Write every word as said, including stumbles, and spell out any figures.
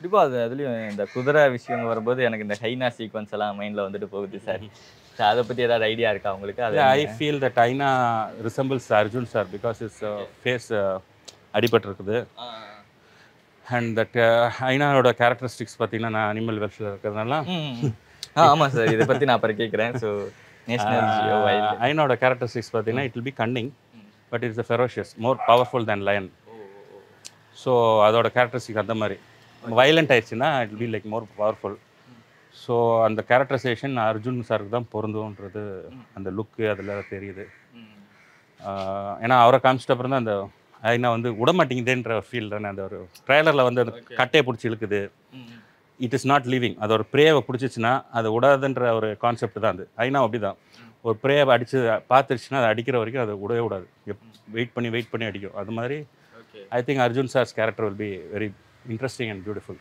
கண்டிப்பா அது அதுலயும் இந்த குதிரை விஷயம் வரும்போது எனக்கு இந்த ஹைனா சீக்வன்ஸ் எல்லாம் மைண்ட்ல வந்துட்டு போகுது சார். அதை பத்தி ஏதாவது ஐடியா இருக்கா உங்களுக்கு? அது I feel that hyena resembles Arjun sir because is face அடிபட்டு இருக்குது. அண்ட் தட் ஹைனாவோட கேரக்டரிஸ்டிக்ஸ் பார்த்தீங்கன்னா நான் அனிமல் வெல்ஃபேர் இருக்கிறதுனால ஆமாம் சார், இதை பற்றி நான் அப்புறம் கேட்குறேன். ஸோ நேஷனல் ஜியோ வைல்ட் ஹைனாவோட கேரக்டரிஸ்டிக்ஸ் பார்த்தீங்கன்னா it will be cunning but it's a ferocious more powerful than lion. So அதோட கேரக்டரிஸ்டிக் அந்த மாதிரி வயலண்ட் ஆயிடுச்சுன்னா it will be like more powerful. So அந்த கேரக்டரைசேஷன் அர்ஜுன் சாருக்கு தான் பொருந்துன்றது அந்த லுக்கு அதில் தெரியுது. ஏன்னா அவரை காமிச்சிட்ட அப்புறம் தான் அந்த ஐனா வந்து விடமாட்டேங்குதுன்ற ஃபீல் தானே. அந்த ஒரு ட்ரெய்லரில் வந்து அந்த கட்டையை பிடிச்சி இழுக்குது. It is not living. அது ஒரு ப்ரேவை பிடிச்சிச்சுன்னா அதை விடாதுன்ற ஒரு கான்செப்ட் தான் அது. ஐனா அப்படி தான் ஒரு ப்ரேவை அடித்து பார்த்துருச்சுன்னா அதை அடிக்கிற வரைக்கும் அதை விடவே விடாது. வெயிட் பண்ணி வெயிட் பண்ணி அடிக்கும். அது மாதிரி I think Arjun sir's character will be very interesting and beautiful.